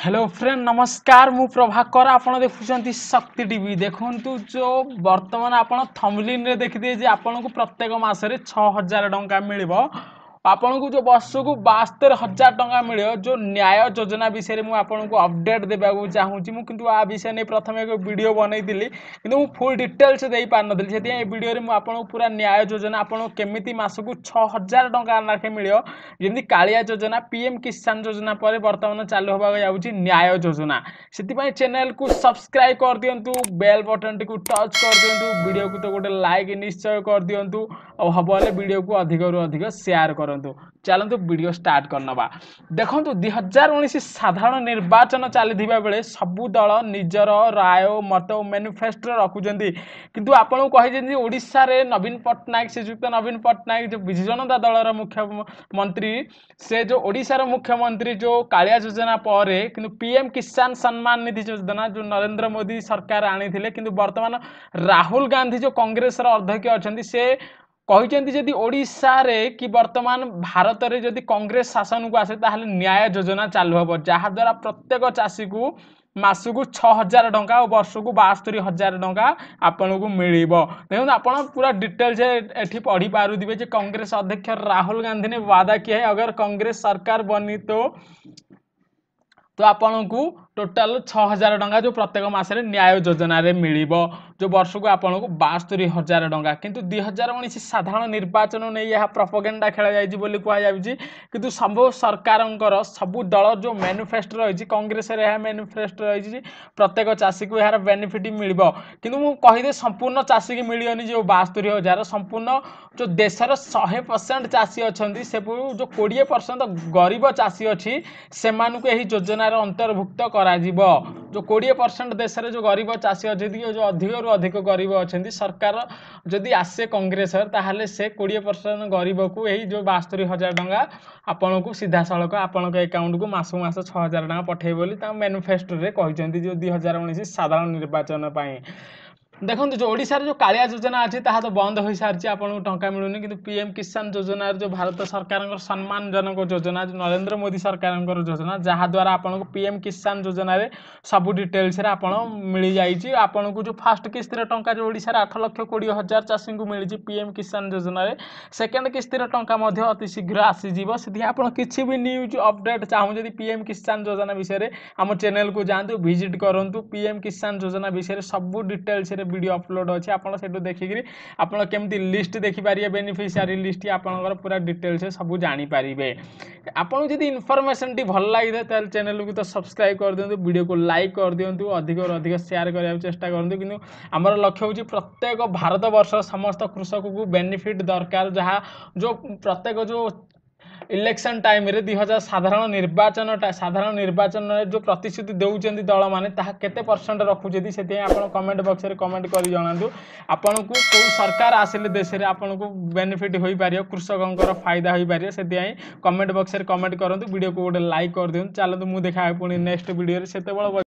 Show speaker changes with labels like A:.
A: hello friend नमस्कार मु प्रभाकर आपण देखुछंती शक्ति टीवी देखंतु जो वर्तमान आपण थंबनेल रे देखि दिए जे आपण को प्रत्येक मासरे 6000 टंका मिलिबो आपण को जो वर्ष को 72,000 टंका मिलियो जो न्याय योजना विषय में आपन को अपडेट देबा को चाहूची मु किंतु आ विषय ने प्रथम एक वीडियो बनैतिली किंतु मु फुल डिटेल्स देई पार नथिली सेति ए वीडियो रे मु आपन को पूरा न्याय योजना आपन केमिति मास को 6000 टंका लाखे मिलियो जेमि कालिया योजना पीएम किसान योजना पर वर्तमान चालू होबा जाउची न्याय योजना सेति पय चैनल को सब्सक्राइब कर दियंतु बेल बटन टी को टच कर दियंतु वीडियो को तो गोटे लाइक निश्चय कर दियंतु और हबले वीडियो को अधिक रु अधिक शेयर कर चलतु वीडियो स्टार्ट करनबा देखो 2019 साधारण निर्वाचन चली बेले सबु दल निजर राय मत मैनिफेस्टो रखुचंती किंतु आपन कहि ओडिशा रे नवीन पट्टनायक श्रीयुक्त नवीन पट्टनायक जो विजु जनता दलर मुख्यमंत्री से जो ओडिशा रो मुख्यमंत्री जो कालिया योजना पर किंतु पीएम किसान सम्मान निधि योजना जो नरेंद्र मोदी सरकार आनी किंतु वर्तमान राहुल गांधी जो कांग्रेस रो अध्यक्ष अछंती से कहते जदि ओडिशा रे कि वर्तमान भारत रे जदि कांग्रेस शासन को आसे ताहले न्याय योजना चालू हम जहाँ द्वारा प्रत्येक चाषी को मास को 6000 टंका और वर्ष को 72,000 टंका आपन को मिलिबो देखो आपन पूरा डिटेल्स एठी पढ़ी पारुदिबे जे कांग्रेस अध्यक्ष राहुल गांधी ने वादा किया है अगर कांग्रेस सरकार बनी तो आपन को टोटाल 6000 टंका जो प्रत्येक मासरे न्याय योजना रे मिलिबो जो वर्ष को आपन को 72,000 टंका किंतु 2019 साधारण निर्वाचन ने यह प्रोपेगेंडा खेला जायछि बोली कहया जायछि किंतु सब सरकारंकर सब दल जो मैनिफेस्टो रहिछि कांग्रेस रे यह मैनिफेस्टो रहिछि प्रत्येक चाषी को यार बेनिफिट मिलिबो किंतु मु कहि दे संपूर्ण चाषी की मिलियनि जो 72,000 संपूर्ण जो देशर 100% चाषी अछंती से जो 20% गरीब चाषी अछि सेमानु को एही योजना रे अंतर्भुक्त करा जिवो जो 20% देश रे जो गरीब चाषी अछंती जो अधिक अधिक गरीब अच्छा सरकार जदि आसे कांग्रेस ताहले से 20% गरीब को यही जो 72,000 टंका आपण को सीधा सड़क आपण अकाउंट को मास मास 6000 टंका पठे बोली मैनिफेस्टो रे कहते जो 2019 साधारण निर्वाचन पाई देखो जो ओडिशा जो कालिया योजना अच्छी ताहा तो बंद हो सारी आपको टंका मिलूनी कि पीएम किसान योजना जो भारत सरकार सम्मानजनक योजना जो नरेंद्र मोदी सरकार योजना जहाँ द्वारा आपको पीएम किसान योजना रे सब डिटेल्स रे आपन मिल जाइए आपन को जो फास्ट किस्ती टंका जो ओडिशा रे 8,20,000 चाषी को मिली पीएम किसान योजना रे सेकेंड किस्ती टंका अति शीघ्र आसीजिव से आपन किसी भी न्यूज अपडेट चाहूँ जदि पीएम किसान योजना विषय आम चैनल को जातु विजिट करूँ पीएम किसान योजना विषय सब डिटेल्स वीडियो अपलोड अच्छे आपड़ से देखिक आपड़ केमती लिस्ट देखिपारे बेनिफिशियरी लिस्ट आपंकर पूरा डिटेल्स सब जानीपारे आपको जब इनफॉरमेशन टी भल लगी था चैनल को तो सब्सक्राइब कर दिंतु वीडियो को लाइक कर दिंतु अधिक अधिक शेयर करने चेष्टा करूँ कि आमर लक्ष्य हूँ प्रत्येक भारत वर्ष समस्त कृषक को बेनिफिट दरकार जहाँ जो प्रत्येक जो इलेक्शन टाइम रे 2000 साधारण निर्वाचन जो प्रतिश्रुति देउचंदी दल माने ताहा केते परसेंट रखुचेदी सेते आपण कमेंट बॉक्स रे कमेंट करि जणांतु आपण को कोन सरकार आसिले देश रे आपण को बेनिफिट होई पारियो कृषकंकर फायदा होई पारियो सेते कमेंट बॉक्स रे कमेंट करंतु वीडियो को गोटे लाइक कर दियौ चलतु मु देखा पुनी नेक्स्ट वीडियो रे सेते बळ